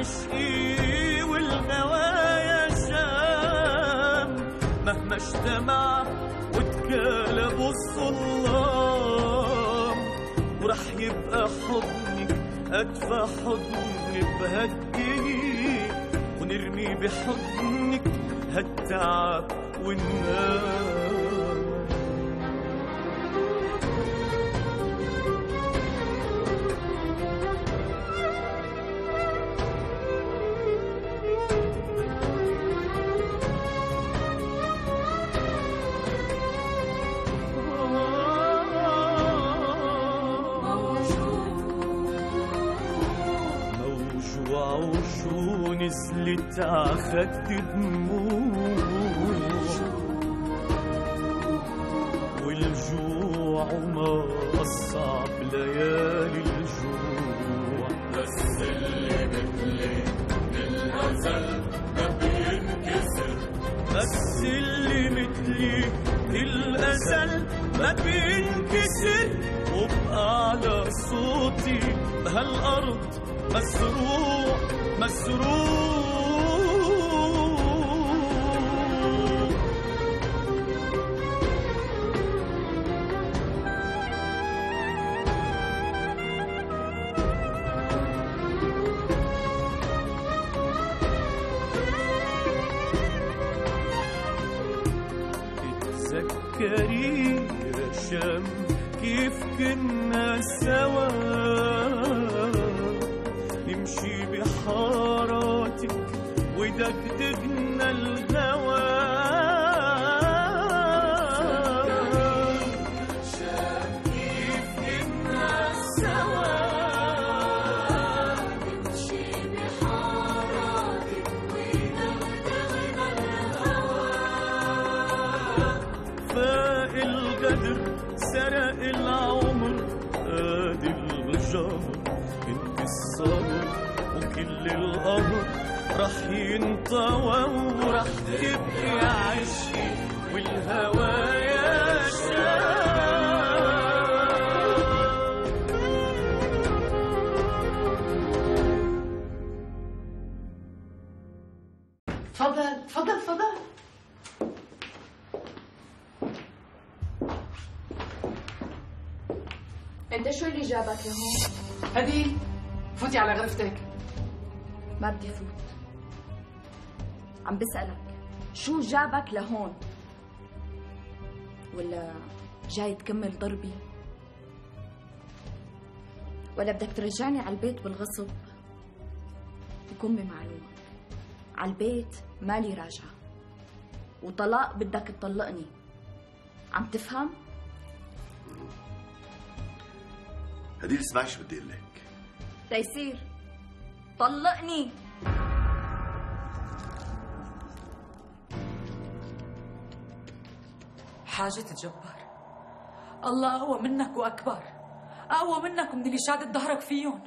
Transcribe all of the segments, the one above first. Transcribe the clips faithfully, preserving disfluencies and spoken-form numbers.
عشقي والهوايا شام، مهما اجتمع وتكالبوا الظلام، ورح يبقى حضنك أدفى حضن بهالدنيا، ونرمي بحضنك هالتعب والنار. وشو نزلت عخد دموع، والجوع وما أصعب ليالي الجوع، بس اللي مثلي بالأزل ما بينكسر، بس اللي مثلي بالأزل ما بينكسر، وبأعلى صوتي بهالأرض مزروع مزروع. تتذكري يا شام كيف كنا سوا، نمشي بحاراتك ودقدقنا الهوى، كيف كنا سوا، نمشي بحاراتك ودقدقنا الهوى، فاق القدر سرق العمر ادي الجمر، انت الصبر وكل القمر رح ينطوى، ورح تبقي عشقي والهوايا شام. تفضل تفضل تفضل. انت شو اللي جابك لهون؟ هدي فوتي على غرفتك. ما بدي فوت، عم بسألك شو جابك لهون؟ ولا جاي تكمل ضربي؟ ولا بدك ترجعني على البيت بالغصب؟ يكون بمعلومك على البيت مالي راجعة، وطلاق بدك تطلقني، عم تفهم؟ هدي اسمعي شو بدي اقول لك. تيسير طلقني. حاجة الجبار، الله أقوى منك وأكبر، أقوى منك ومن اللي شادت ظهرك فيهم.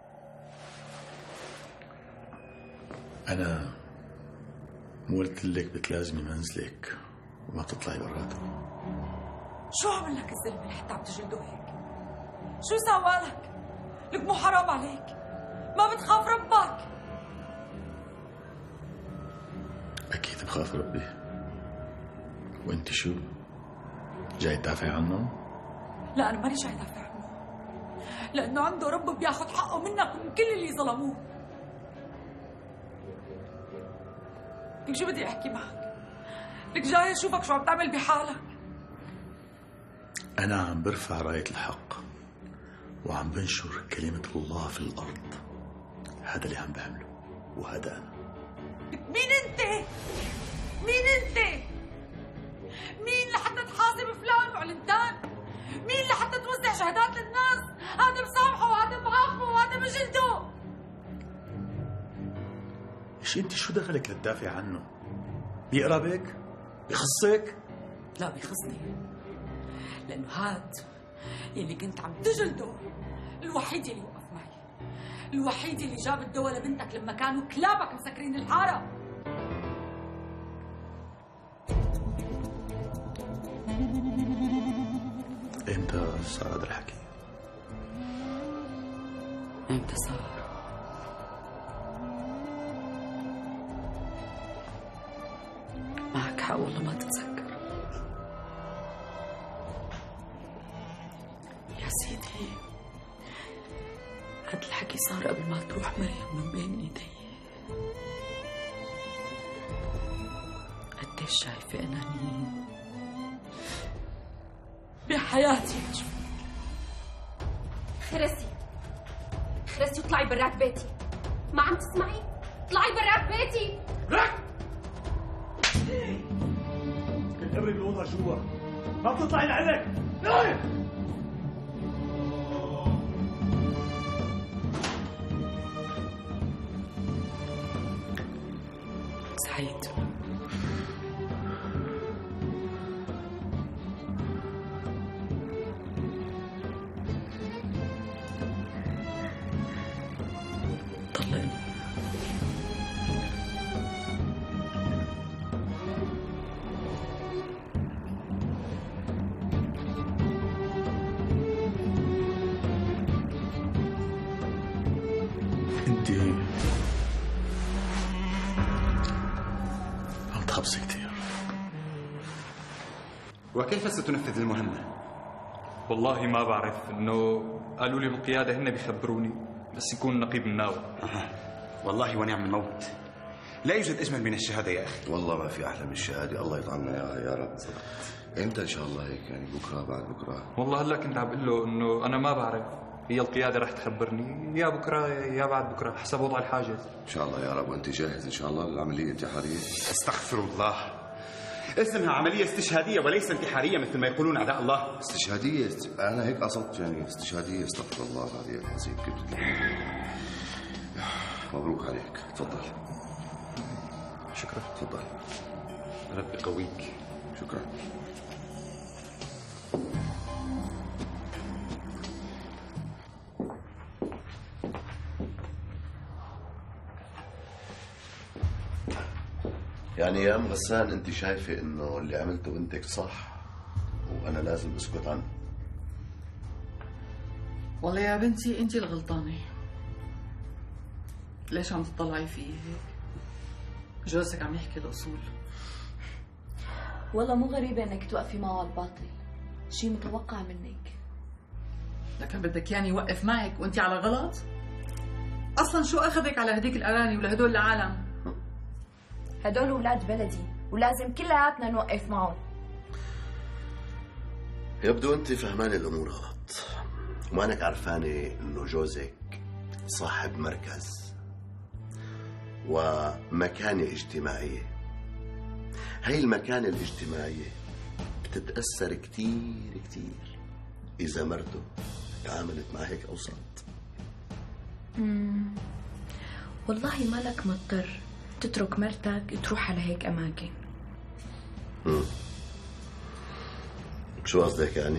أنا مو قلت لك بتلازمي منزلك وما تطلعي براته؟ شو عمل لك الزلمة اللي حتى عم تجلده هيك؟ شو سوالك؟ لك مو حرام عليك؟ ما بتخاف ربك؟ أكيد بخاف ربي. وأنت شو؟ جاي تدافعي عنه؟ لا أنا ماني جاي دافع عنه، لأنه عنده رب بياخذ حقه منك ومن كل اللي ظلموه. لك شو بدي أحكي معك؟ لك جاي أشوفك شو عم تعمل بحالك. أنا عم برفع راية الحق وعم بنشر كلمة الله في الأرض، هذا اللي عم بعمله، وهذا أنا. مين أنت؟ مين أنت؟ مين لحتى تحاسب فلان وعلنتان؟ مين لحتى توزع شهادات للناس؟ هذا مسامحه وهذا معاقبه وهذا مجلده. ايش انت شو دخلك لتدافع عنه؟ بيقربك؟ بيخصك؟ لا بيخصني، لأنه هاد يلي كنت عم تجلده الوحيد يلي وقف معي، الوحيد يلي جاب الدواء لبنتك لما كانوا كلابك مسكرين الحارة. امتى صار هذا الحكي؟ امتى صار؟ سيدي، هاد الحكي صار قبل ما تروح مريم من بين ايدي. قديش شايفة أنانيين بحياتي. خرسي خرسي اطلعي برات بيتي. ما عم تسمعي؟ اطلعي برات بيتي. رك كنت ابرد الاوضه جوا، ما بتطلعي لعلك. سعيد، طلقني. انت عم تخبصي كثير. وكيف ستنفذ المهمة؟ والله ما بعرف، انه قالوا لي بالقيادة هن بيخبروني، بس يكون نقيب الناوي. أه. والله ونعم الموت، لا يوجد أجمل من الشهادة يا أخي. والله ما في أحلى من الشهادة، الله يطعمنا إياها يا رب. إمتى إن شاء الله هيك يعني؟ بكرة بعد بكرة؟ والله هلا كنت عم بقول له انه انا ما بعرف، هي القيادة رح تخبرني يا بكره يا بعد بكره حسب وضع الحاجز. إن شاء الله يا رب. وأنت جاهز إن شاء الله للعملية الانتحارية؟ استغفر الله، اسمها عملية استشهادية وليس انتحارية مثل ما يقولون أعداء الله. استشهادية؟ أنا هيك قصدت يعني استشهادية. استغفر الله العلي العظيم. كيف تتكلم؟ مبروك عليك، تفضل. شكرا. تفضل. ربي قويك. شكرا. يعني يا ام غسان انت شايفه انه اللي عملته بنتك صح وانا لازم اسكت عنه؟ والله يا بنتي انت الغلطانة. ليش عم تطلعي فيه هيك؟ جوزك عم يحكي الأصول. والله مو غريبة انك توقفي معه على الباطل، شي متوقع منك. لكن بدك ياني يوقف معك وانت على غلط؟ اصلا شو اخذك على هديك الأغاني ولهدول العالم؟ هدول ولاد بلدي ولازم كلياتنا نوقف معهم. يبدو انت فهمانه الامور غلط ومانك عرفانه انه جوزك صاحب مركز ومكانه اجتماعيه. هاي المكانه الاجتماعيه بتتاثر كتير كتير اذا مرته تعاملت مع هيك اوساط. امم والله مالك مضطر تترك مرتك تروح على هيك اماكن. امم شو قصدك يعني؟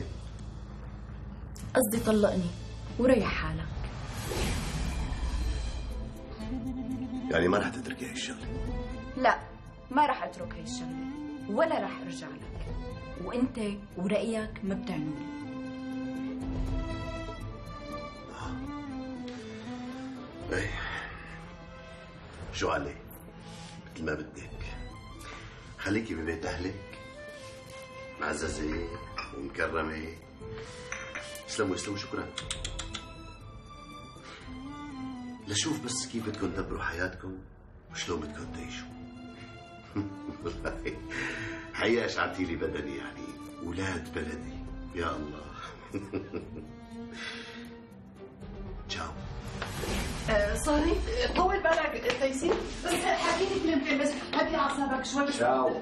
قصدي طلقني وريح حالك. يعني ما رح تتركي هاي الشغله؟ لا، ما رح اترك هاي الشغله ولا رح ارجع لك، وانت ورأيك ما بتعنوني. ايه شو علي؟ مثل ما بدك. خليكي ببيت اهلك معززه ومكرمه. اسلموا اسلموا. شكرا. لشوف بس كيف بدكم تدبروا حياتكم وشلون بدكم تعيشوا. والله حقيقة اشعرتي لي بدني، يعني ولاد بلدي يا الله. تشاو. آه سوري، طول بالك تيسير، بس حكيني كلمتين بس، هدي اعصابك شوي. تشاو.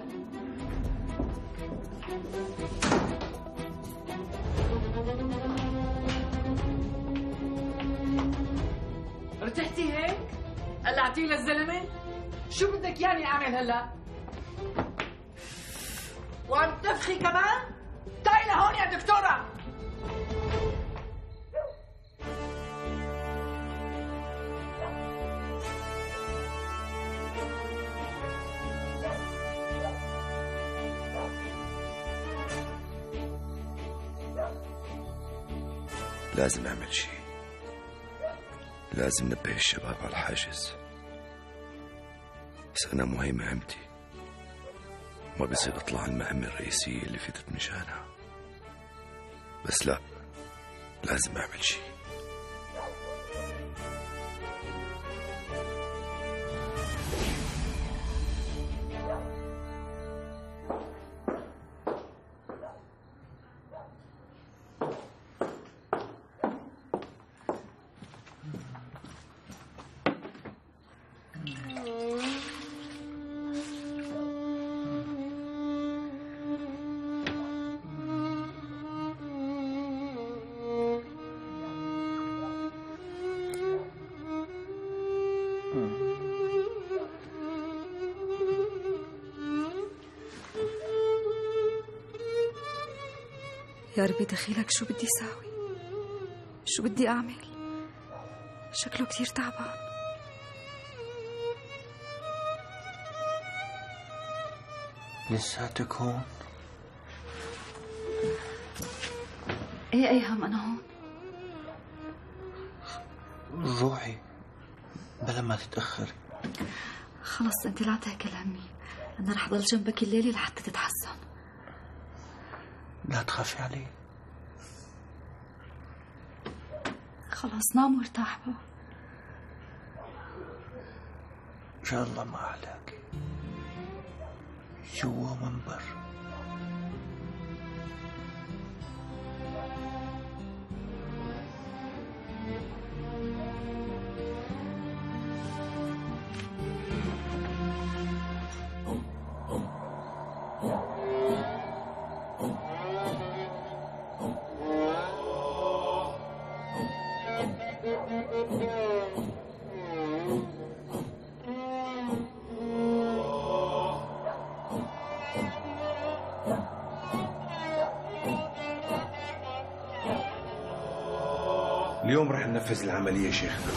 ارتحتي هيك؟ قلعتي للزلمه؟ شو بدك ياني اعمل هلا؟ وعم تنفخي كمان؟ تعي لهون يا دكتوره. لازم اعمل شيء، لازم نبه الشباب على الحاجز. بس انا مو هي مهمتي، ما بصير اطلع المهمة الرئيسية اللي فتت مشانها. بس لا، لازم أعمل شيء. يا ربي دخيلك، شو بدي ساوي؟ شو بدي أعمل؟ شكله كتير تعبان. لساتك هون؟ ايه ايهم أنا هون. روحي بلا ما تتأخري. خلص أنت لا تاكل همي، أنا رح ضل جنبك الليلة لحتى تتحسن. لا تخافي علي. خلاص نام وارتاح بقى. إن شاء الله ما أحلاكي جوا منبر. اليوم رح ننفذ العملية شيخنا.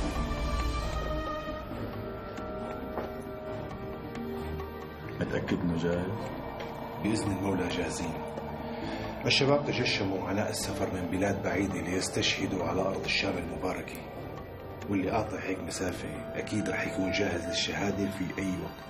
متأكد إنه جاهز؟ بإذن المولى جاهزين. الشباب تجشموا عناء السفر من بلاد بعيدة ليستشهدوا على أرض الشام المباركة، واللي قاطع هيك مسافة أكيد رح يكون جاهز للشهادة في أي وقت.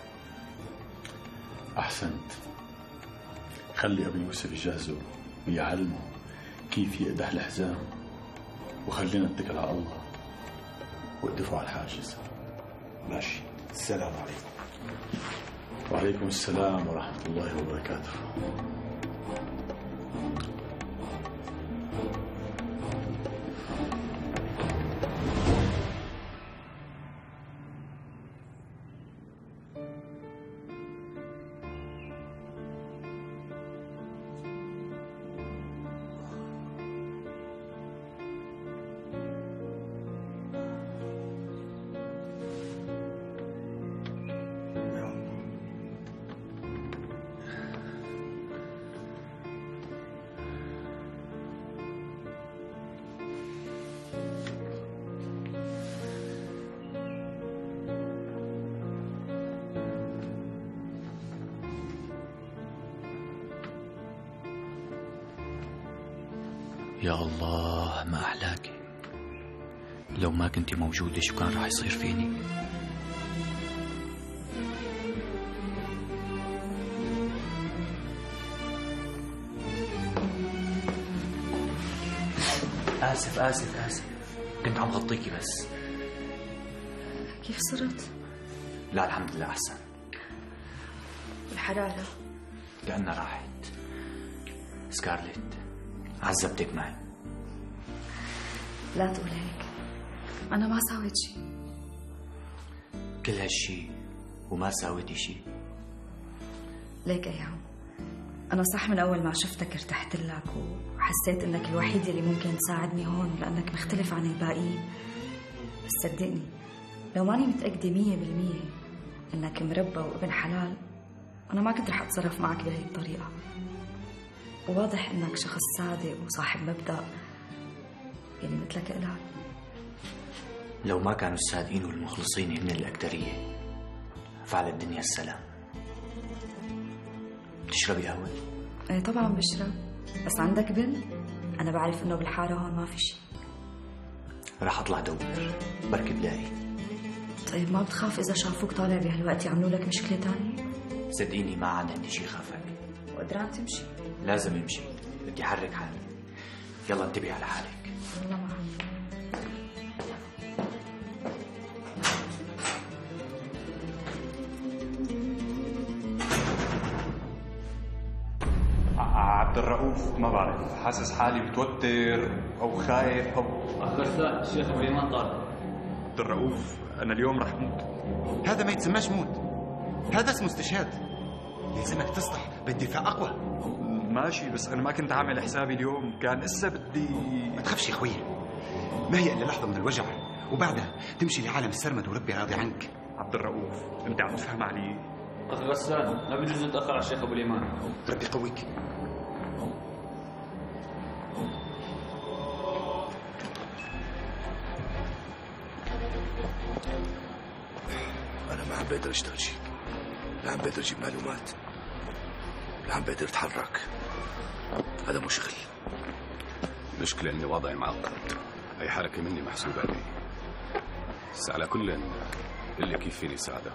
أحسنت. خلي أبي يوسف يجهزه ويعلمه كيف يقدح الحزام، وخلينا نتكل على الله وقدفوا على الحاجز. ماشي. السلام عليكم. وعليكم السلام ورحمة الله وبركاته. يا الله ما أحلاكي. لو ما كنتي موجودة شو كان راح يصير فيني؟ آسف آسف آسف، كنت عم غطيكي بس. كيف صرت؟ لا الحمد لله أحسن. الحرارة؟ كأنها راحت. سكارلت عذبتك معي. لا تقول هيك، أنا ما ساويت شيء. كل هالشي وما ساويتي شيء؟ ليك أيام، أنا صح من أول ما شفتك ارتحت لك وحسيت إنك الوحيد اللي ممكن تساعدني هون لأنك مختلف عن الباقيين. بس صدقني لو ماني متأكدة مية بالمية إنك مربى وابن حلال أنا ما كنت رح أتصرف معك بهي الطريقة. وواضح إنك شخص صادق وصاحب مبدأ، يعني مثلك إلك. لو ما كانوا الصادقين والمخلصين هن الأكترية فعلى الدنيا السلام. بتشربي قهوة؟ ايه طبعا بشرب، بس عندك بنت؟ أنا بعرف إنه بالحارة هون ما في شي. رح أطلع دور بركي بلاقي. طيب ما بتخاف إذا شافوك طالع بهالوقت يعملوا لك مشكلة تانية؟ صدقيني ما عاد عندي شي خافك. وقدران تمشي؟ لازم امشي، بدي احرك حالي. يلا انتبهي على حالك. الله معك. عبد الرؤوف ما بعرف، حاسس حالي متوتر او خايف او اخ غسان، الشيخ ابو اليمان طالع. عبد الرؤوف انا اليوم رح موت. هذا ما يتسماش موت، هذا اسمه استشهاد. لازمك تصلح بالدفاع اقوى. ماشي، بس انا ما كنت عامل حسابي اليوم، كان اسا بدي. ما تخافش يا اخوي، ما هي الا لحظه من الوجع وبعدها تمشي لعالم السرمد وربي راضي عنك. عبد الرؤوف انت عم تفهم علي؟ اخ غسان، ما بيجوز نتاخر على الشيخ ابو اليمان. ربي يقويك. أنا ما عم بقدر أشتغل شيء، لا عم بقدر أجيب معلومات، لا عم بقدر أتحرك. هذا مو شغل. المشكلة إني وضعي معقد، أي حركة مني محسوبة علي. بس على كل اللي كيف فيني ساعدك.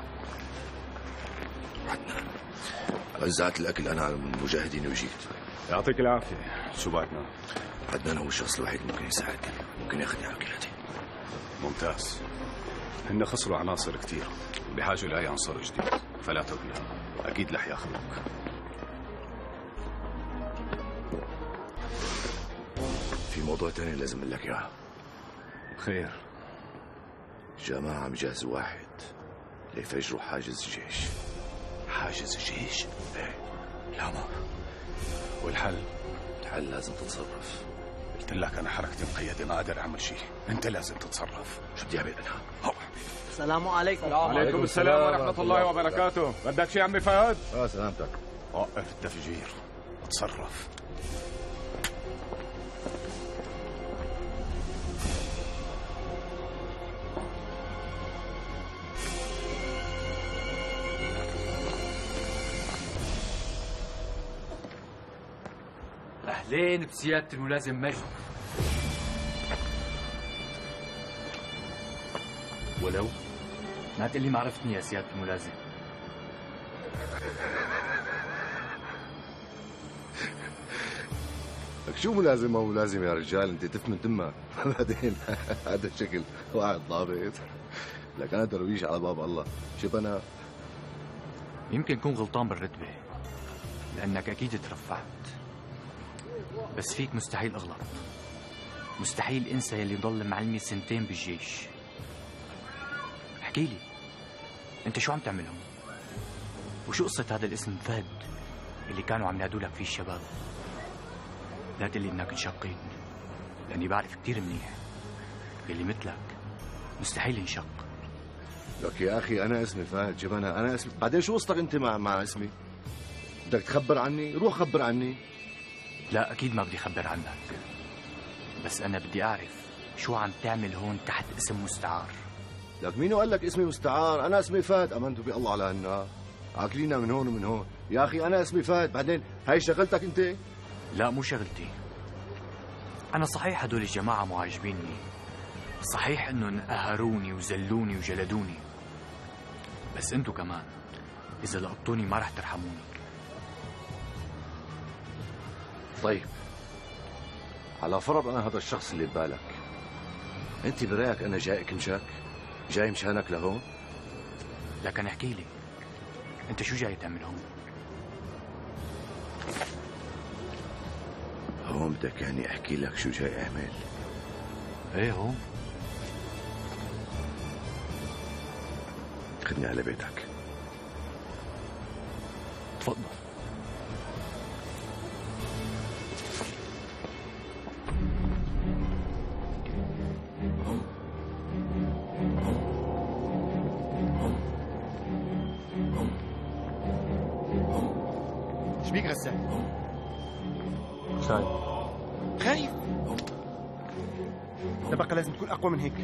عدنان، وزعت الأكل أنا على المجاهدين وجيت. يعطيك العافية، شو بعدنا؟ عدنان هو الشخص الوحيد اللي ممكن يساعدني، ممكن ياخذني على قيادي. ممتاز. هن خسروا عناصر كتير، بحاجة لأي عنصر جديد، فلا تقلق، أكيد رح ياخذوك. في موضوع تاني لازم أقول لك إياه. خير. الجماعة عم يجهزوا واحد ليفجروا حاجز الجيش. حاجز الجيش؟ ايه. لا ما والحل؟ الحل لازم تتصرف. قلت لك أنا حركتي مقيدة، ما أقدر أعمل شيء، أنت لازم تتصرف. شو بدي أعمل أنا؟ السلام عليكم. وعليكم السلام ورحمة الله وبركاته. بدك شيء عمي فهد؟ اه سلامتك. وقف التفجير وتصرف. أهلين بسيادة الملازم مجد. ولو ما تقول لي ما عرفتني يا سيادة الملازم. لك شو ملازم ما ملازم يا رجال، انت تفهم تمك. بعدين هذا الشكل واحد ضابط. لك انا درويش على باب الله، شوف انا يمكن كون غلطان بالرتبة لأنك أكيد ترفعت، بس فيك مستحيل أغلط. مستحيل أنسى يلي ضل معلمي سنتين بالجيش. احكي لي أنت شو عم تعمل هون؟ وشو قصة هذا الاسم فهد اللي كانوا عم ينادوا لك فيه الشباب؟ لا تقلي إنك انشقيت، لأني بعرف كتير منيح يلي مثلك مستحيل ينشق. لك يا اخي انا اسمي فهد جبانة، انا اسمي. بعدين شو قصتك انت مع مع اسمي؟ بدك تخبر عني؟ روح خبر عني. لا أكيد ما بدي أخبر عنك، بس أنا بدي أعرف شو عم تعمل هون تحت اسم مستعار. لك مين قال لك اسمي مستعار؟ أنا اسمي فهد، أمنت بالله على هالنار. عاكلينا من هون ومن هون، يا أخي أنا اسمي فهد، بعدين هاي شغلتك أنت؟ لا مو شغلتي. أنا صحيح هدول الجماعة مو عاجبيني، صحيح إنهم قهروني وزلوني وجلدوني، بس أنتوا كمان إذا لقطوني ما رح ترحموني. طيب على فرض أنا هذا الشخص اللي ببالك، أنت برأيك أنا جايك مشاك؟ جاي مشانك لهون؟ لكن احكي لي أنت شو جاي تعمل هون؟ هون بدك يعني أحكي لك شو جاي أعمل؟ إيه هون. خدني على بيتك. تفضل. ايش بيك غسان؟ خايف. خايف؟ ده بقى لازم تكون اقوى من هيك.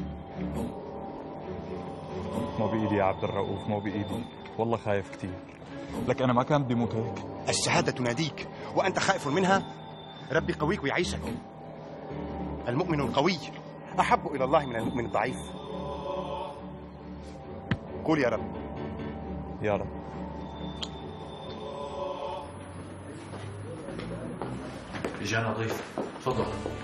مو بإيدي يا عبد الرؤوف، مو بإيدي، والله خايف كتير. لك أنا ما كان بدي موت هيك. الشهادة تناديك وأنت خائف منها. ربي قويك ويعيشك. المؤمن القوي أحب إلى الله من المؤمن الضعيف. قول يا رب. يا رب. اجانا ضيف، تفضل.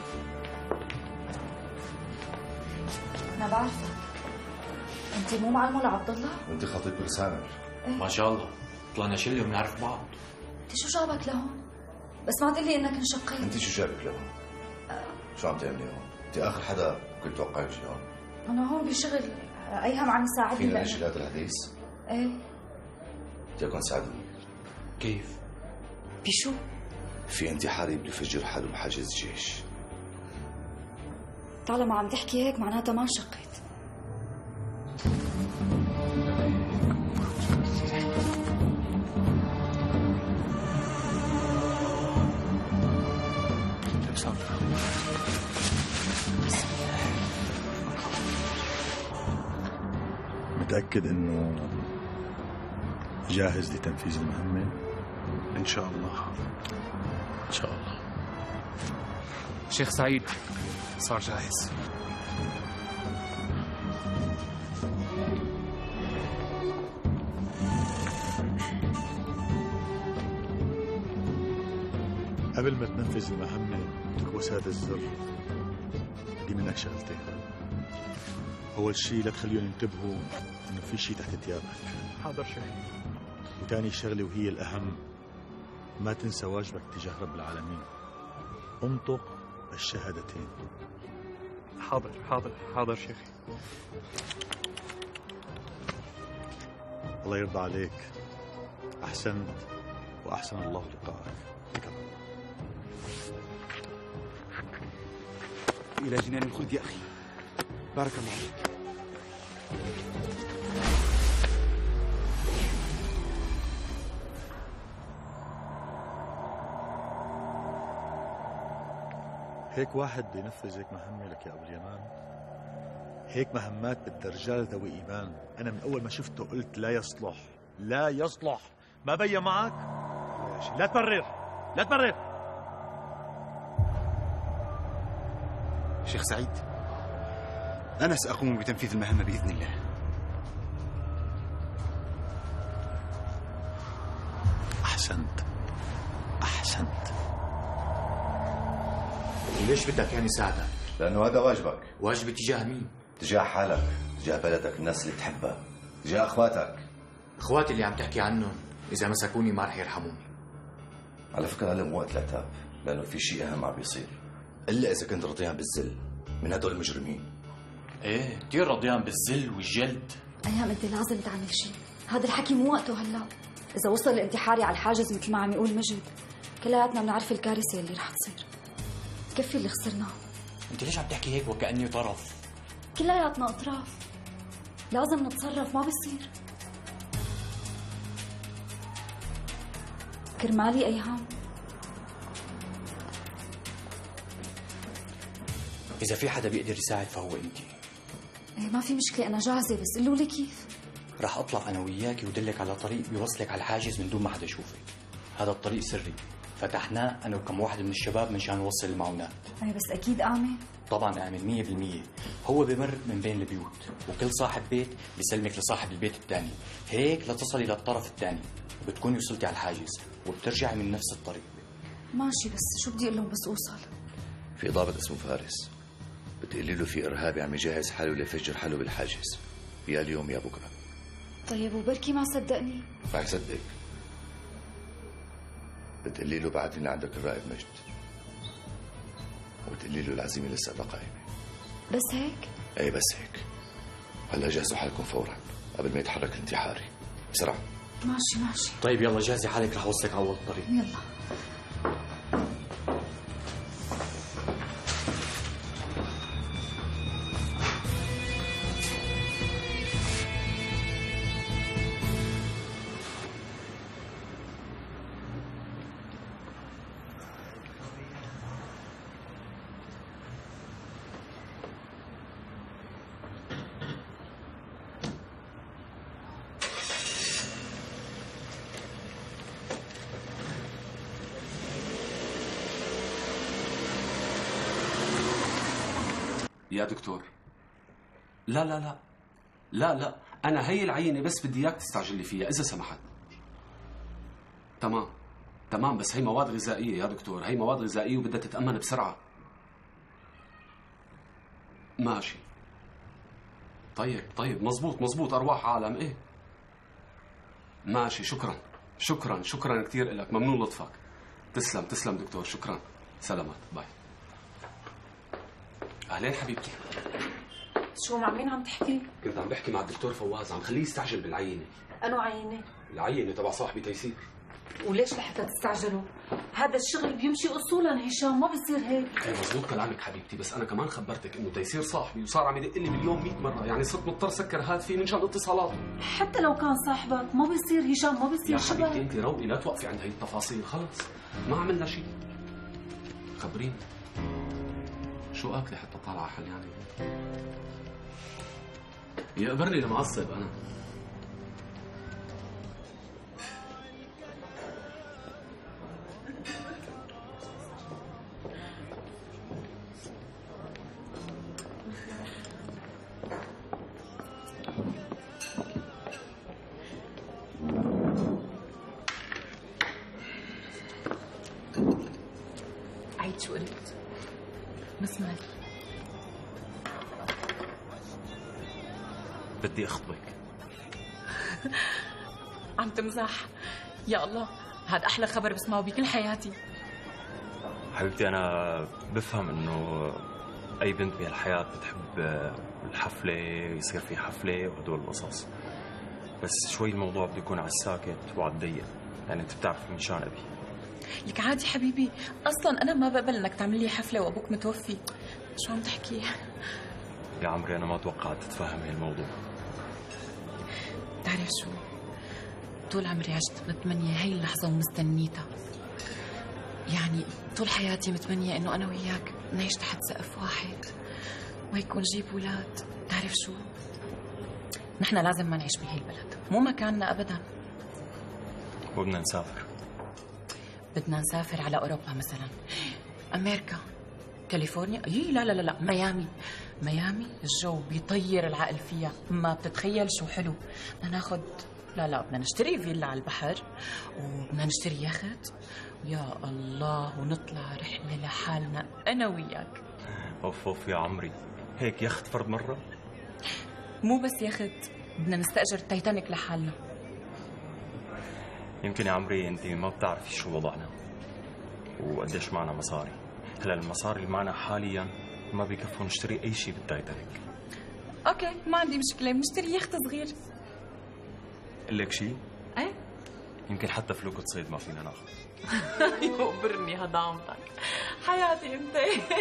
أنا بعرفك، أنت مو معلمه لعبد الله؟ وانت خطيب برسامر. ما شاء الله، طلعنا شله وبنعرف بعض. أنت شو جابك لهون؟ بس ما تقلي إنك انشقيت. انت شو جابك لهون؟ شو عم تعملي هون؟ انت اخر حدا كنت توقعك هون. أنا هون بشغل، أيهم عم يساعدني. فينا نجي لهذا الحديث؟ إيه. تكون ساعدني. كيف؟ بشو؟ في انتحاري بده يفجر حاله بحاجز جيش. طالما عم تحكي هيك معناتها ما انشقيت. متأكد انه جاهز لتنفيذ المهمة؟ ان شاء الله. ان شاء الله. شيخ سعيد صار جاهز. قبل ما تنفذ المهمة تكبس هذا الزر، بدي منك شغلتين. أول شيء لا تخليهم ينتبهوا إنه في شيء تحت ثيابك. حاضر شيخ. وثاني شغلة وهي الأهم، ما تنسى واجبك تجاه رب العالمين. انطق الشهادتين. حاضر حاضر حاضر شيخي. الله يرضى عليك، أحسنت وأحسن الله لقاءك. إلى جنان الخلد يا أخي. بارك الله فيك. هيك واحد بده ينفذ هيك مهمة لك يا أبو اليمان؟ هيك مهمات بدها رجال ذوي إيمان. أنا من أول ما شفته قلت لا يصلح، لا يصلح. ما بين معك؟ لا تبرر، لا تبرر. شيخ سعيد، أنا سأقوم بتنفيذ المهمة بإذن الله. أحسنت أحسنت. وليش بدك يعني ساعدك؟ لأنه هذا واجبك. واجبي تجاه مين؟ تجاه حالك، تجاه بلدك، الناس اللي بتحبها، تجاه أخواتك. اخواتي اللي عم تحكي عنهم إذا مسكوني ما رح يرحموني. على فكرة هلا مو وقت العتاب، لأنه في شيء أهم عم بيصير، إلا إذا كنت رضيان بالذل من هدول المجرمين. ايه كثير رضيان بالذل والجلد. أيام أنت لازم تعمل شيء، هذا الحكي مو وقته هلا. إذا وصل الانتحاري على الحاجز مثل ما عم يقول مجد، كلياتنا بنعرف الكارثة اللي رح تصير. كفي اللي خسرناه. انت ليش عم تحكي هيك وكأني طرف؟ كلياتنا أطراف، لازم نتصرف، ما بصير. كرمالي أيهام. إذا في حدا بيقدر يساعد فهو أنت. إيه ما في مشكلة، أنا جاهزة، بس قولوا لي كيف. رح أطلع أنا وياكي ودلك على طريق بيوصلك على الحاجز من دون ما حدا يشوفك. هذا الطريق سري، فتحناه أنا وكم واحد من الشباب منشان نوصل المعونات. إيه بس أكيد آمن. طبعا آمن مية بالمية. هو بمر من بين البيوت، وكل صاحب بيت بيسلمك لصاحب البيت الثاني، هيك لتصلي للطرف الثاني وبتكوني وصلتي على الحاجز وبترجعي من نفس الطريق. ماشي، بس شو بدي اقول لهم بس اوصل؟ في ضابط اسمه فارس، بتقولي له في ارهابي عم يجهز حاله ليفجر حاله بالحاجز، يا اليوم يا بكره. طيب وبركي ما صدقني؟ رح يصدق. بتقولي له بعتني لعندك الرائد مجد، وبتقولي له العزيمه لسه قائمه. بس هيك؟ ايه بس هيك. هلا جهزوا حالكم فورا قبل ما يتحرك الانتحاري، بسرعه. ماشي ماشي. طيب يلا جهزي حالك، رح اوصلك على اول الطريق. يلا. يا دكتور، لا لا لا لا لا أنا هي العينة بس بدي إياك تستعجل لي فيها إذا سمحت. تمام تمام، بس هي مواد غذائية يا دكتور، هي مواد غذائية وبدها تتأمن بسرعة. ماشي. طيب طيب مزبوط مزبوط، أرواح عالم. إيه ماشي. شكرا شكرا شكرا كثير لك، ممنون لطفك. تسلم تسلم دكتور، شكرا. سلامات، باي. أهلين حبيبتي. شو مع مين عم تحكي؟ كنت عم بحكي مع الدكتور فواز، عم خليه يستعجل بالعينة. أنو عينة؟ العينة تبع صاحبي تيسير. وليش لحتى تستعجلوا؟ هذا الشغل بيمشي اصولا هشام، ما بصير هيك. ايه مزبوط كلامك حبيبتي، بس انا كمان خبرتك انه تيسير صاحبي وصار عم يدق لي باليوم مئة مره، يعني صرت مضطر سكر هاتفي من شان اتصالات. حتى لو كان صاحبك ما بيصير هشام، ما بيصير. يا شباب حبيبتي انت روقي، لا توقفي عند هي التفاصيل، خلص ما عملنا شيء. خبريني شو اكلي حتى طالعه حل يعني؟ يقبرني المعصب انا. عيد شو قلت؟ مسمعك. بدي اخطبك. عم تمزح؟ يا الله، هذا احلى خبر بسمعه بكل حياتي. حبيبتي انا بفهم انه اي بنت بهالحياه بتحب الحفله، يصير في حفله وهدول القصص، بس شوي الموضوع بده يكون على الساكت وعلى الضيق، يعني انت بتعرف من شان ابي. لك عادي حبيبي، اصلا انا ما بقبل انك تعمل لي حفله وابوك متوفي. شو عم تحكي؟ يا عمري انا ما توقعت تتفهم هي الموضوع. بتعرف شو، طول عمري عشت متمنيه هي اللحظه ومستنيتها، يعني طول حياتي متمنيه انه انا وياك نعيش تحت سقف واحد وهيك ونجيب اولاد. بتعرف شو، نحن لازم ما نعيش بهي البلد، مو مكاننا ابدا. وبدنا نسافر. بدنا نسافر على اوروبا مثلا، امريكا، كاليفورنيا. اي لا لا لا لا، ميامي. ميامي الجو بيطير العقل فيها، ما بتتخيل شو حلو. بدنا ناخذ، لا لا بدنا نشتري فيلا على البحر، وبدنا نشتري يخت، يا الله، ونطلع رحله لحالنا انا وياك. اوف اوف يا عمري، هيك يخت فرد مره؟ مو بس يخت، بدنا نستاجر تايتانيك لحالنا. يمكن يا عمري انت ما بتعرفي شو وضعنا وقديش معنا مصاري. هلا المصاري اللي معنا حاليا ما بيكفوا نشتري اي شيء بالتايتانيك. اوكي ما عندي مشكله، بنشتري يخت صغير. اقول لك شيء؟ ايه يمكن حتى فلوكة صيد ما فينا ناخذ. يقبرني هضامتك حياتي انت.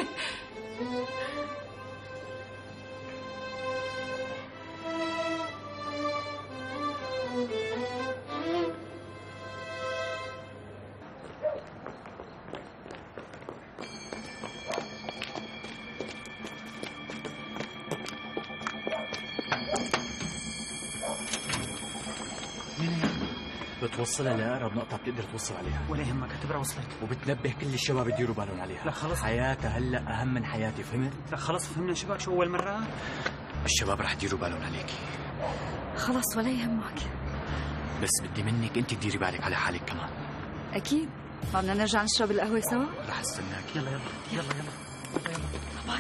بتوصلها لأقرب نقطة بتقدر توصل عليها. ولا يهمك، اعتبرها وصلت. وبتنبه كل الشباب يديروا بالهم عليها. لا خلص، حياتها هلا أهم من حياتي، فهمت؟ لا خلص فهمنا شباب، شو أول مرة؟ الشباب رح يديروا بالهم عليكي. خلص ولا يهمك، بس بدي منك أنت تديري بالك على حالك كمان. أكيد. ما بدنا نرجع نشرب القهوة سوا؟ رح استناك. يلا يلا يلا يلا, يلا. باي.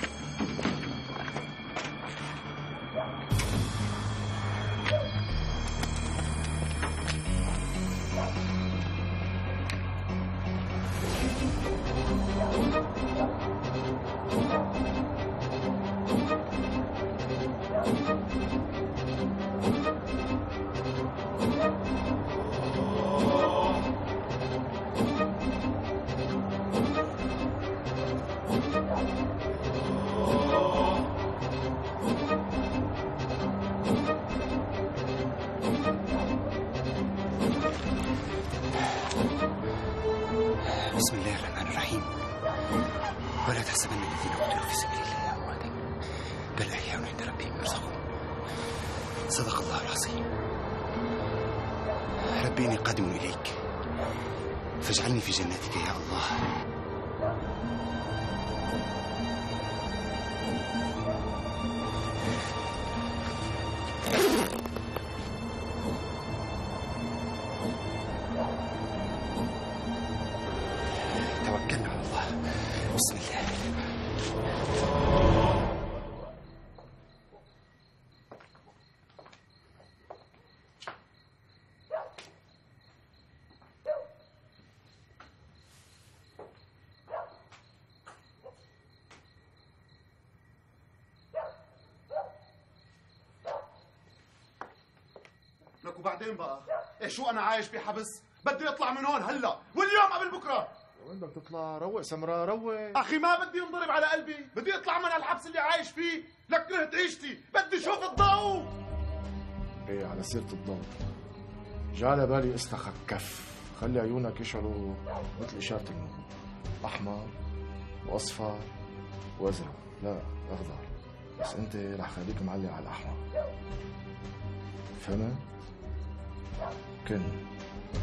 بسم الله الرحمن الرحيم. ولا تحسبن الذين قتلوا في سبيل الله أمواتا بل أحياء عند ربهم يرزقون. صدق الله العظيم. ربي إني قادم إليك فاجعلني في جناتك يا الله. وبعدين بقى إيه شو أنا عايش بحبس؟ بدي أطلع من هون هلا واليوم قبل بكرة. وين بدك تطلع؟ روق سمراء روق. أخي ما بدي انضرب على قلبي، بدي أطلع من الحبس اللي عايش فيه، لك كرهت عيشتي، بدي أشوف الضوء. إيه على سيرة الضوء، جعل بالي استخك كف، خلي عيونك يشعروا مثل إشارة المرور، أحمر وأصفر وأزرق، لا أخضر، بس أنت رح خليك معلق على الأحمر. فهمت؟ كن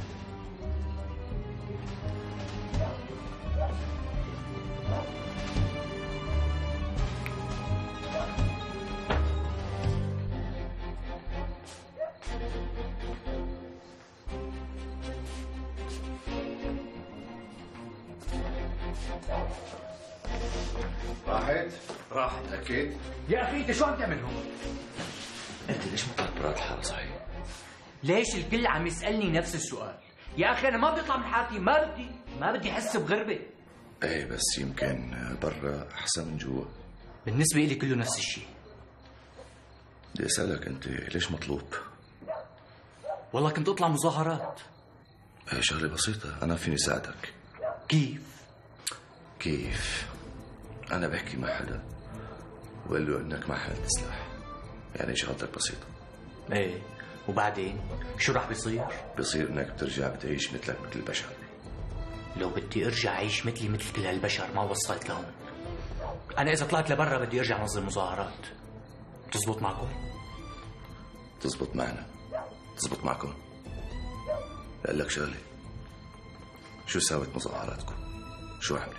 راحت؟ راحت أكيد؟ يا أخي أنت شو عم تعمل هون؟ أنت ليش ما طلعت برات الحارة صحيح؟ ليش الكل عم يسألني نفس السؤال؟ يا أخي أنا ما بدي أطلع من حالتي، ما بدي ما بدي أحس بغربة. إيه بس يمكن برا أحسن من جوا. بالنسبة لي كله نفس الشيء. بدي أسألك أنت ليش مطلوب؟ والله كنت أطلع مظاهرات. إيه شغلة بسيطة، أنا فيني ساعدك. كيف؟ كيف؟ أنا بحكي مع حدا وقال له إنك ما حامل سلاح، يعني شغلتك بسيطة. إيه وبعدين شو رح بيصير؟ بيصير إنك بترجع بتعيش مثلك مثل البشر. لو بدي أرجع أعيش مثلي مثل كل هالبشر ما وصلت لهون. أنا إذا طلعت لبرا بدي أرجع أنظم مظاهرات. تزبط معكم؟ تزبط معنا، تزبط معكم. بقول لك شغلة، شو ساوت مظاهراتكم؟ شو عملت؟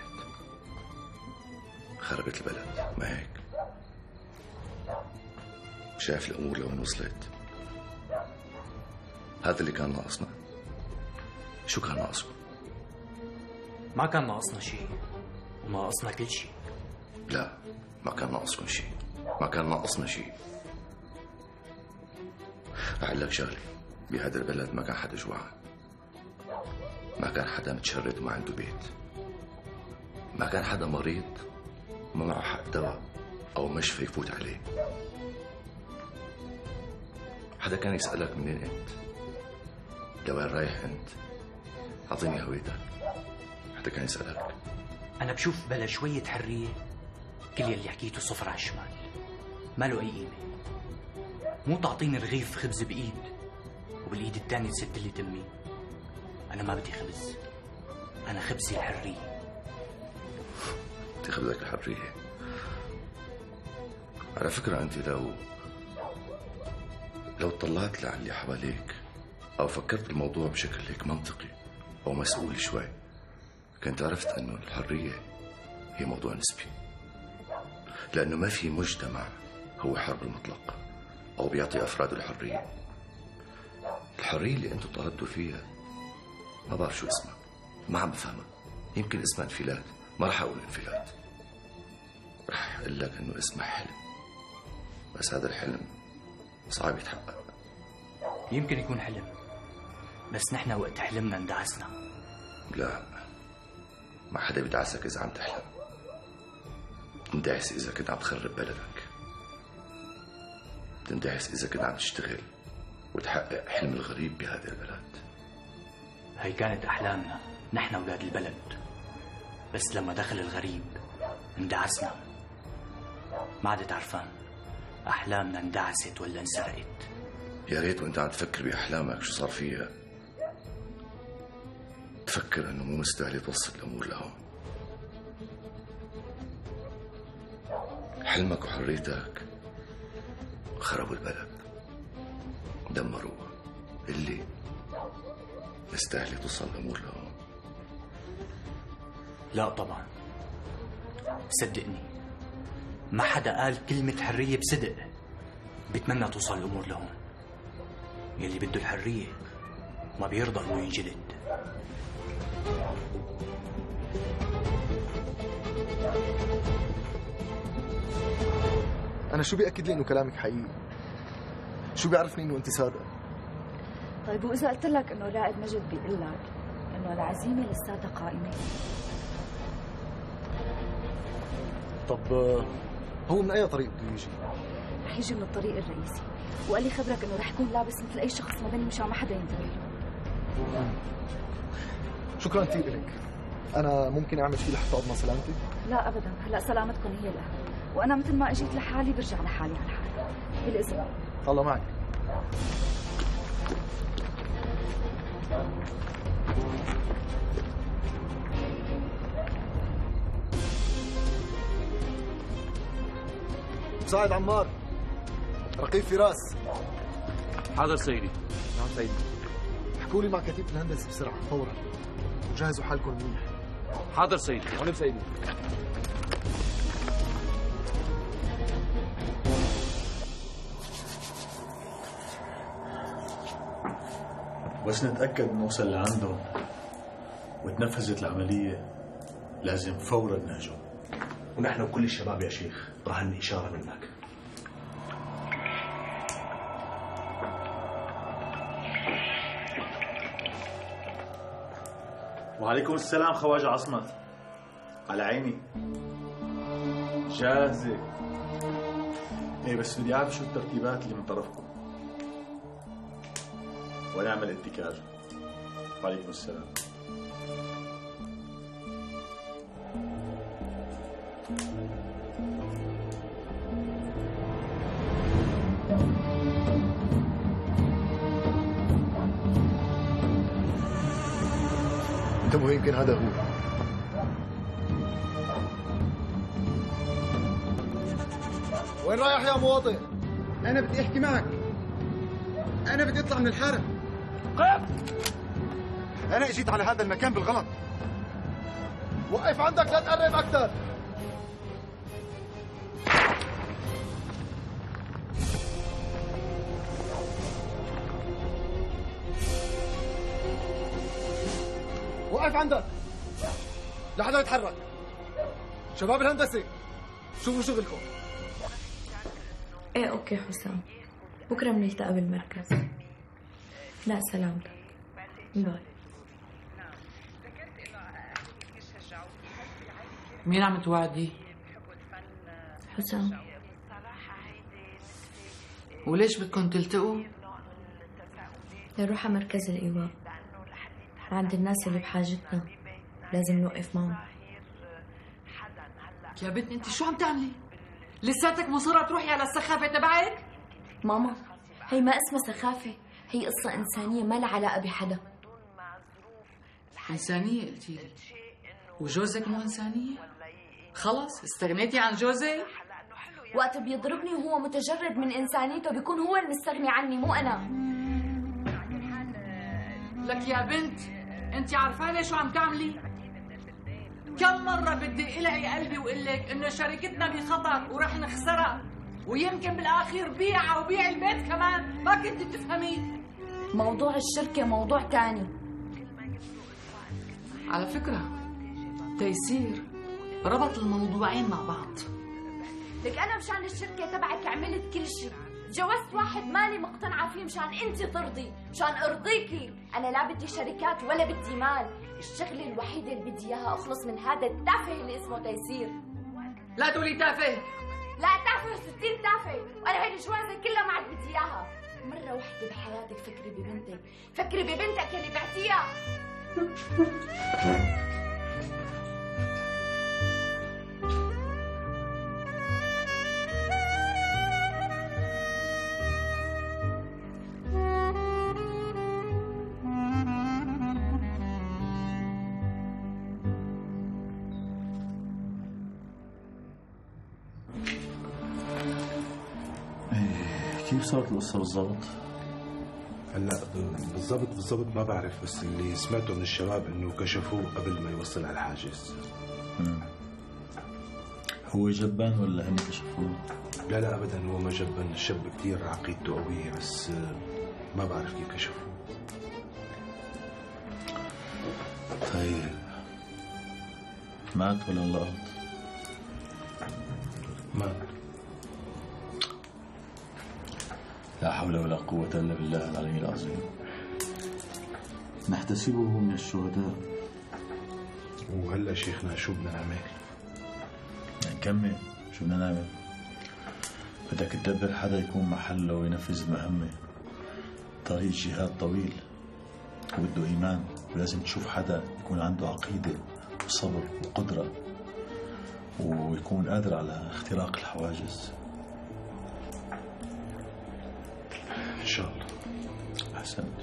خربت البلد، ما هيك؟ شايف الأمور لوين وصلت؟ هذا اللي كان ناقصنا. شو كان ناقصكم؟ ما كان ناقصنا شيء وناقصنا كل شيء. لا ما كان ناقصكم شيء، ما كان ناقصنا شيء. رح أقول لك شغلة، بهذا البلد ما كان حدا جوعان، ما كان حدا متشرد وما عنده بيت، ما كان حدا مريض وما معه حق دواء أو مشفى يفوت عليه. حدا كان يسألك منين أنت؟ لوين رايح أنت؟ أعطيني هويتك. حدا كان يسألك؟ أنا بشوف بلا شوية حرية كل يلي حكيته صفر على الشمال، ما له أي قيمة. مو تعطيني رغيف خبز بإيد وبالإيد الثانية تسد لي تمي. أنا ما بدي خبز، أنا خبزي الحرية. بدي خبزك الحرية. على فكرة أنت لو لو طلعت على اللي حواليك أو فكرت الموضوع بشكل هيك منطقي أو مسؤول شوي، كنت عرفت أنه الحرية هي موضوع نسبي، لأنه ما في مجتمع هو حر بالمطلق أو بيعطي أفراده الحرية. الحرية اللي أنتم طالبتوا فيها ما بعرف شو اسمها، ما عم بفهمها. يمكن اسمها انفلات، ما رح أقول انفلات، رح أقول لك أنه اسمها حلم. بس هذا الحلم صعب يتحقق. يمكن يكون حلم، بس نحن وقت حلمنا اندعسنا. لا، ما حدا بيدعسك إذا عم تحلم، بتندعس إذا كنت عم تخرب بلدك، بتندعس إذا كنت عم تشتغل وتحقق حلم الغريب بهذا البلد. هي كانت أحلامنا نحن أولاد البلد، بس لما دخل الغريب اندعسنا. ما عدت عرفان أحلامنا اندعست ولا انسرقت. يا ريت وانت عم تفكر بأحلامك شو صار فيها تفكر انه مو مستاهل توصل الامور لهون. حلمك وحريتك خربوا البلد، دمروه. اللي مستاهل توصل الامور لهون. لا طبعا، صدقني ما حدا قال كلمة حرية بصدق بتمنى توصل الأمور لهون. يلي بده الحرية ما بيرضى إنه ينجلد. أنا شو بيأكد لي إنه كلامك حقيقي؟ شو بيعرفني إنه أنت صادقة؟ طيب وإذا قلت لك إنه رائد مجد بيقول لك إنه العزيمة لساتها قائمة؟ طب هو من أي طريق بده يجي؟ رح يجي من الطريق الرئيسي، وقال لي خبرك انه رح يكون لابس مثل اي شخص مدني مشان ما حدا ينتبه له. شكرا كثير لك. انا ممكن اعمل شيء لحتى اضمن سلامتك؟ لا ابدا، هلا سلامتكم هي الاهم، وانا مثل ما اجيت لحالي برجع لحالي على حالي. بالاذن. الله معك. مساعد عمار، رقيب فراس. حاضر سيدي. نعم سيدي. احكوا لي مع كتيبة الهندسة بسرعة فورا وجهزوا حالكم منيح. حاضر سيدي. هون سيدي. بس نتأكد نوصل لعندهم وتنفذت العملية لازم فورا نهجم. ونحن وكل الشباب يا شيخ رح نني إشارة منك. وعليكم السلام خواجة عصمت. على عيني. جاهزة. ايه بس بدي اعرف شو الترتيبات اللي من طرفكم. ونعمل اتكال. وعليكم السلام. انتبهوا يمكن هذا هو. وين رايح يا مواطن؟ أنا بدي أحكي معك. أنا بدي أطلع من الحارة. قف! أنا إجيت على هذا المكان بالغلط. وقف عندك لا تقرب أكثر. وقف عندك. لا حدا يتحرك. شباب الهندسة شوفوا شغلكم. ايه اوكي حسام، بكره بنلتقى بالمركز. لا سلامتك. باي. مين عم توعدي؟ حسام. وليش بدكم تلتقوا؟ نروح على مركز الإيواء عند الناس اللي بحاجتنا، لازم نوقف معهم. يا بنت انت شو عم تعملي؟ لساتك مصرة تروحي على السخافة تبعك؟ ماما هي ما اسمها سخافة، هي قصة إنسانية ما لها علاقة بحدا. إنسانية قلتي لي، وجوزك مو إنسانية؟ خلص استغنيتي عن جوزك؟ وقت بيضربني وهو متجرد من إنسانيته بيكون هو المستغني عني مو أنا. لك يا بنت انت عارفانه شو عم تعملي؟ كم مرة بدي العي قلبي وقول لك انه شركتنا بخطر ورح نخسرها، ويمكن بالاخير بيعها وبيع البيت كمان، ما كنت تفهمي. موضوع الشركة موضوع تاني. على فكرة تيسير ربط الموضوعين مع بعض. لك انا مشان الشركة تبعك عملت كل شيء، جوزت واحد ماني مقتنعة فيه مشان انت ترضي، مشان ارضيكي. انا لا بدي شركات ولا بدي مال، الشغلة الوحيدة اللي بدي اياها اخلص من هذا التافه اللي اسمه تيسير. لا تقولي تافه. لا تافه ستين تافه، وانا هيدي الجوازة كلها ما عاد بدي اياها. مرة وحدة بحياتك فكري ببنتك، فكري ببنتك اللي بعتيها. كيف صارت القصة بالضبط؟ هلا بالضبط بالضبط ما بعرف، بس اللي سمعته من الشباب انه كشفوه قبل ما يوصل على الحاجز. مم. هو جبان ولا هن كشفوه؟ لا لا ابدا هو ما جبان، الشاب كثير عقيدته قوية، بس ما بعرف كيف كشفوه. طيب مات ولا لقط؟ مات. لا حول ولا قوة إلا بالله العلي العظيم. نحتسبه من الشهداء. وهلا شيخنا شو بدنا نعمل؟ نكمل شو بدنا نعمل؟ بدك تدبر حدا يكون محله وينفذ المهمة. طريق الجهاد طويل وبده إيمان، ولازم تشوف حدا يكون عنده عقيدة وصبر وقدرة ويكون قادر على اختراق الحواجز. إن شاء الله. أحسنت.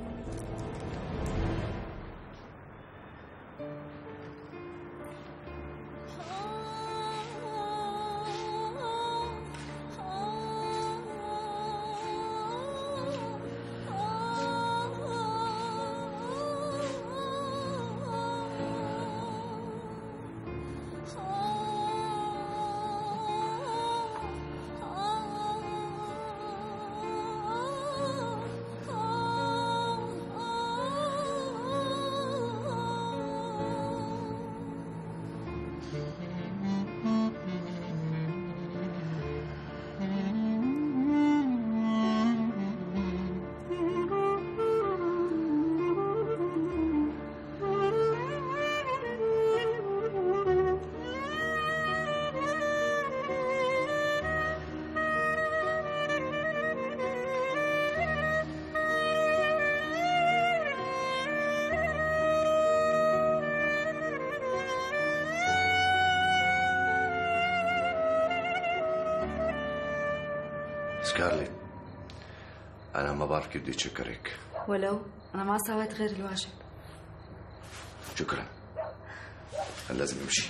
سكارلت، أنا ما بعرف كيف بدي أتشكرك. ولو أنا ما سويت غير الواجب. شكرا. أنا لازم أمشي.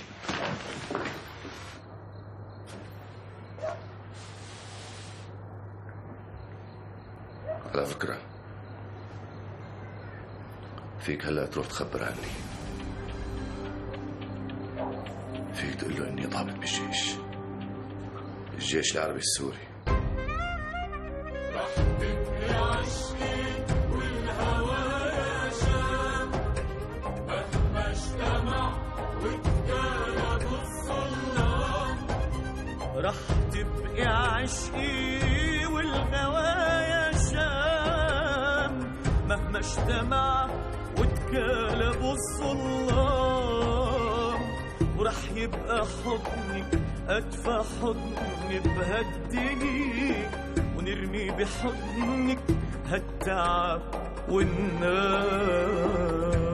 على فكرة، فيك هلا تروح تخبر عني. فيك تقول له إني ضابط بالجيش، الجيش العربي السوري. رح تبقي عشقي والغوايا شام، مهما اجتمع وتكالبوا الظلام، ورح يبقى حضنك أدفى حضن بهالدنيا، ونرمي بحضنك هالتعب والنار.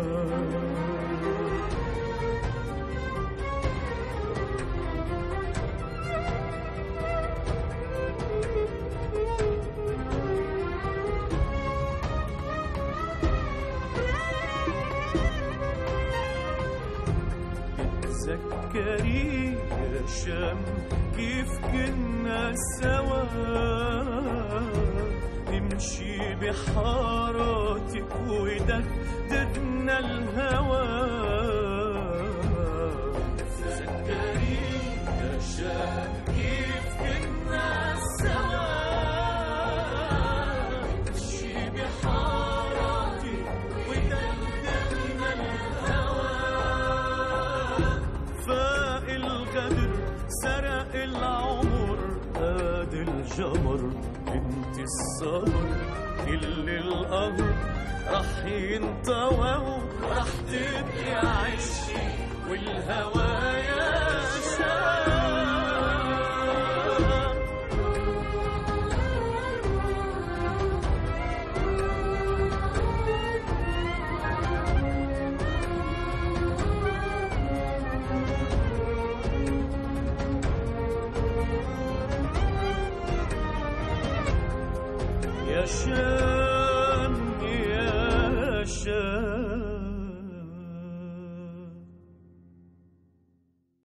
تذكري يا شام كيف كنا سوا، نمشي بحاراتك ويدغدغنا الهوى. تذكري يا شام كيف كنا سوا، نمشي بحاراتك ويدغدغنا الهوى. فاق الغدر سرق العمر، هاد الجمر بنت الصبر، كل القهر رح ينطوى، ورح تبقي عشقي والهوايا شام. يا شام يا شام